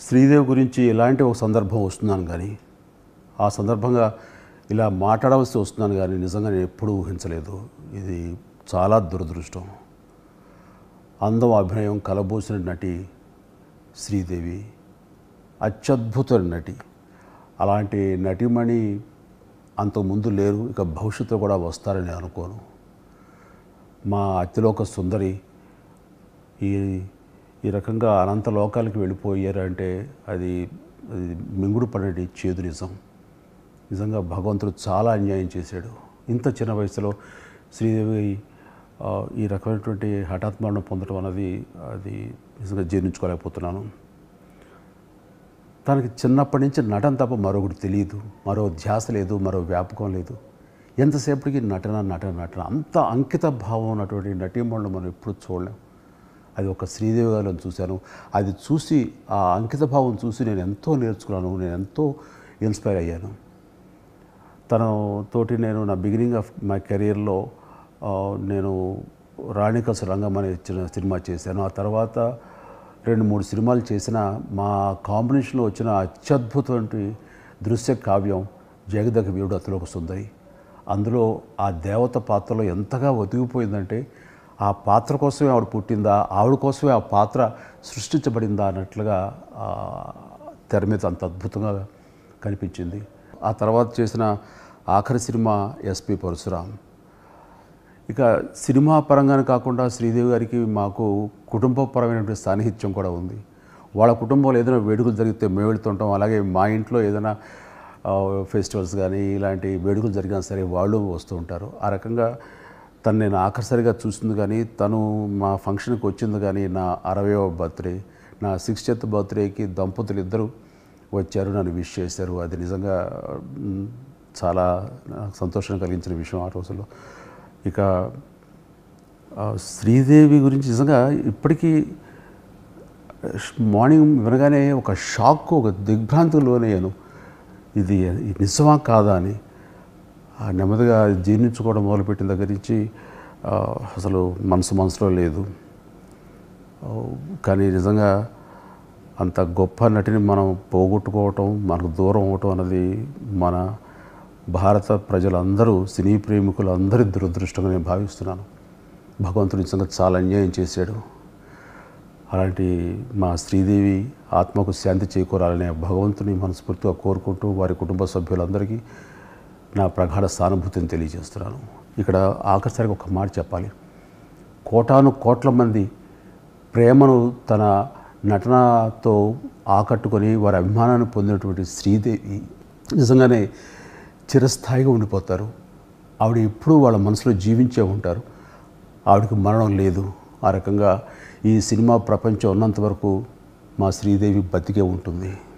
శ్రీదేవి గురించి ఎలాంటి ఒక సందర్భం వస్తున్నాను కానీ ఆ సందర్భంగా ఇలా మాట్లాడవలసి వస్తున్నాను కానీ నిజంగా నేను ఎప్పుడూ ఊహించలేదు. ఇది చాలా దురదృష్టం. అందం అభినయం కలబోసిన నటి శ్రీదేవి, అత్యద్భుత నటి. అలాంటి నటిమణి అంతకుముందు లేరు, ఇక భవిష్యత్తులో కూడా వస్తారని అనుకోను. మా అతిలోక సుందరి ఈ రకంగా అనంత లోకాలకి వెళ్ళిపోయారంటే అది మింగుడు పడేటి చేదు నిజం. నిజంగా భగవంతుడు చాలా అన్యాయం చేశాడు. ఇంత చిన్న వయసులో శ్రీదేవి ఈ రకమైనటువంటి హఠాత్ మరణం పొందడం అన్నది అది నిజంగా జీర్ణించుకోలేకపోతున్నాను. తనకి చిన్నప్పటి నుంచి నటన తప్ప మరొకటి తెలియదు, మరో ధ్యాస లేదు, మరో వ్యాపకం లేదు. ఎంతసేపటికి నటన నటన నటన అంత అంకిత భావం ఉన్నటువంటి నటీమణులు మనం ఎప్పుడు చూడలేం. అది ఒక శ్రీదేవి గారిని చూశాను. అది చూసి ఆ అంకిత భావం చూసి నేను ఎంతో నేర్చుకున్నాను, నేను ఎంతో ఇన్స్పైర్ అయ్యాను. తనతోటి నేను నా బిగినింగ్ ఆఫ్ మై కెరీర్లో నేను రాణికసు రంగం అనే సినిమా చేశాను. ఆ తర్వాత 2-3 సినిమాలు చేసిన మా కాంబినేషన్లో వచ్చిన అత్యద్భుతమైన దృశ్య కావ్యం జగదగ వీరుడు అతిలోక సుందరి. అందులో ఆ దేవత పాత్రలో ఎంతగా ఒదిగిపోయిందంటే ఆ పాత్ర కోసమే ఆవిడ పుట్టిందా, ఆవిడ కోసమే ఆ పాత్ర సృష్టించబడిందా అన్నట్లుగా తెర మీద అంత అద్భుతంగా కనిపించింది. ఆ తర్వాత చేసిన ఆఖరి సినిమా ఎస్పి పరశురాం. ఇక సినిమా పరంగానే కాకుండా శ్రీదేవి గారికి మాకు కుటుంబపరమైనటువంటి సాన్నిహిత్యం కూడా ఉంది. వాళ్ళ కుటుంబంలో ఏదైనా వేడుకలు జరిగితే మేము వెళుతుంటాం. అలాగే మా ఇంట్లో ఏదైనా ఫెస్టివల్స్ కానీ ఇలాంటి వేడుకలు జరిగినా సరే వాళ్ళు వస్తూ ఉంటారు. ఆ రకంగా తను నేను ఆఖరిసరిగా చూసింది కానీ తను మా ఫంక్షన్కి వచ్చింది కానీ నా 60వ బర్త్డే, నా 60th బర్త్డేకి దంపతులు ఇద్దరు వచ్చారు, నన్ను విష్ చేశారు. అది నిజంగా చాలా సంతోషం కలిగించిన విషయం ఆ రోజుల్లో. ఇక శ్రీదేవి గురించి నిజంగా ఇప్పటికీ మార్నింగ్ వినగానే ఒక షాక్, ఒక దిగ్భ్రాంతికి లోనయ్యాను. ఇది నిజమా కాదా అని. నెమ్మదిగా జీర్ణించుకోవడం మొదలుపెట్టిన దగ్గర నుంచి అసలు మనసులో లేదు. కానీ నిజంగా అంత గొప్ప నటిని మనం పోగొట్టుకోవటం, మనకు దూరం అవటం అన్నది మన భారత ప్రజలందరూ, సినీ ప్రేమికులందరి దురదృష్టంగా నేను భావిస్తున్నాను. భగవంతుడు నిజంగా చాలా అన్యాయం చేశాడు. అలాంటి మా శ్రీదేవి ఆత్మకు శాంతి చేకూరాలనే భగవంతుని మనస్ఫూర్తిగా కోరుకుంటూ వారి కుటుంబ సభ్యులందరికీ నా ప్రగాఢ సానుభూతిని తెలియజేస్తున్నాను. ఇక్కడ ఆఖరిసరిగా ఒక మాట చెప్పాలి. కోట్ల మంది ప్రేమను తన నటనతో ఆకట్టుకొని వారి అభిమానాన్ని పొందినటువంటి శ్రీదేవి నిజంగానే చిరస్థాయిగా ఉండిపోతారు. ఆవిడ ఎప్పుడూ వాళ్ళ మనసులో జీవించే ఉంటారు. ఆవిడకి మరణం లేదు. ఆ రకంగా ఈ సినిమా ప్రపంచం ఉన్నంత వరకు మా శ్రీదేవి బతికే ఉంటుంది.